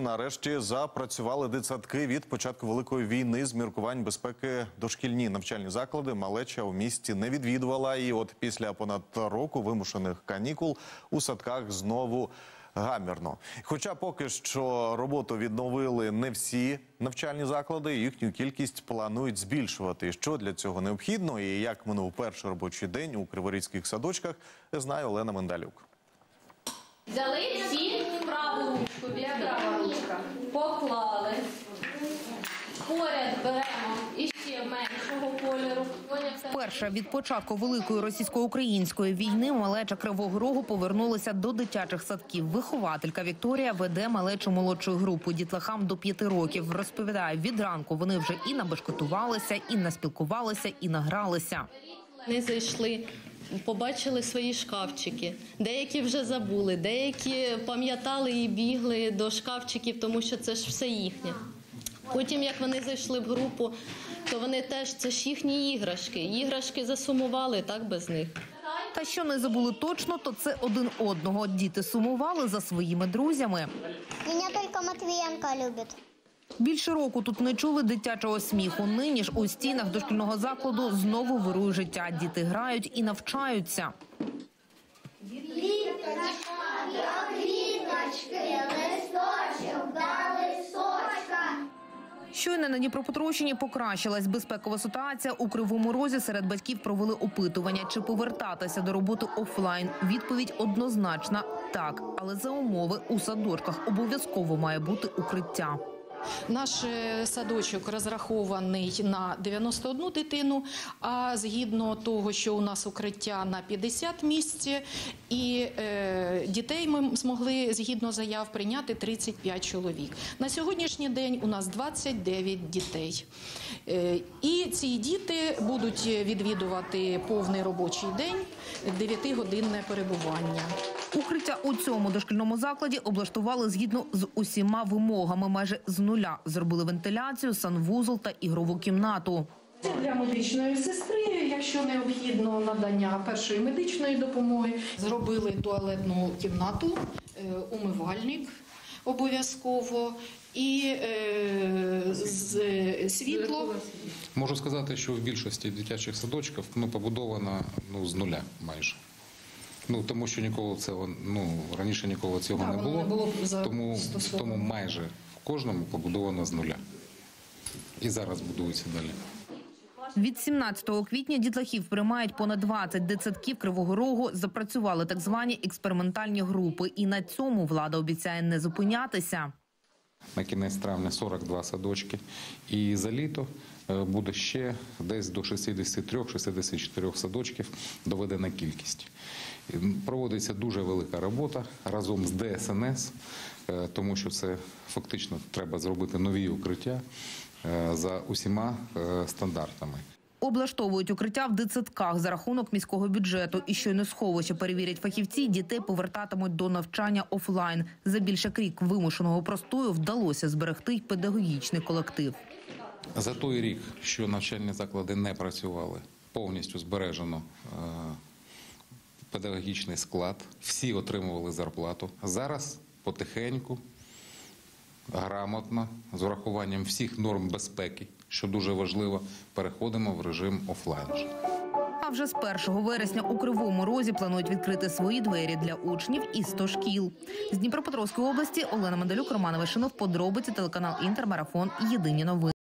нарешті запрацювали дитсадки. Від початку Великої війни з міркувань безпеки дошкільні навчальні заклади малеча у місті не відвідувала. І от після понад року вимушених канікул у садках знову гамірно. Хоча поки що роботу відновили не всі навчальні заклади, їхню кількість планують збільшувати. Що для цього необхідно і як минув перший робочий день у криворізьких садочках, знає Олена Мендалюк. Взяли всі праву ручку, права ручка, поклали, поряд беремо іще меншого кольору. Вперше від початку Великої російсько-української війни малеча Кривого Рогу повернулася до дитячих садків. Вихователька Вікторія веде малечу молодшої групи дітлахам до 5 років. Розповідає, від ранку вони вже і набешкетувалися, і наспілкувалися, і награлися. Вони зайшли, побачили свої шкафчики. Деякі вже забули, деякі пам'ятали і бігли до шкафчиків, тому що це ж все їхнє. Потім, як вони зайшли в групу, то вони теж, це ж їхні іграшки. Іграшки засумували, так без них. Та що не забули точно, то це один одного. Діти сумували за своїми друзями. Мене тільки Матвієнко любить. Більше року тут не чули дитячого сміху. Нині ж у стінах дошкільного закладу знову вирує життя. Діти грають і навчаються. Щойно на Дніпропетровщині покращилась безпекова ситуація. У Кривому Розі серед батьків провели опитування, чи повертатися до роботи офлайн. Відповідь однозначна – так. Але за умови у садочках обов'язково має бути укриття. Наш садочок розрахований на 91 дитину, а згідно того, що у нас укриття на 50 місць, і дітей ми змогли, згідно заяв, прийняти 35 чоловік. На сьогоднішній день у нас 29 дітей. І ці діти будуть відвідувати повний робочий день, 9-годинне перебування. Укриття у цьому дошкільному закладі облаштували згідно з усіма вимогами. Майже з нуля зробили вентиляцію, санвузол та ігрову кімнату. Для медичної сестри, якщо необхідно надання першої медичної допомоги. Зробили туалетну кімнату, умивальник обов'язково і світло. Можу сказати, що в більшості дитячих садочків побудовано з нуля майже. Тому що ніколи цього, раніше ніколи цього не було, тому майже в кожному побудовано з нуля. І зараз будується далі. Від 17 квітня дітлахів приймають понад 20 дитсадків Кривого Рогу. Запрацювали так звані експериментальні групи. І на цьому влада обіцяє не зупинятися. На кінець травня 42 садочки. І за літо буде ще десь до 63-64 садочків доведена кількість. Проводиться дуже велика робота разом з ДСНС, тому що це фактично треба зробити нові укриття за усіма стандартами. Облаштовують укриття в дитсадках за рахунок міського бюджету. І щойно сховище перевірять фахівці, дітей повертатимуть до навчання офлайн. За більше як рік вимушеного простою вдалося зберегти й педагогічний колектив. За той рік, що навчальні заклади не працювали, повністю збережено педагогічний склад, всі отримували зарплату. Зараз потихеньку, грамотно, з урахуванням всіх норм безпеки, що дуже важливо, переходимо в режим офлайн. А вже з 1 вересня у Кривому Розі планують відкрити свої двері для учнів і 100 шкіл. З Дніпропетровської області Олена Мендалюк, Роман Вишинов, подробиці, телеканал Інтер, Марафон, Єдині новини.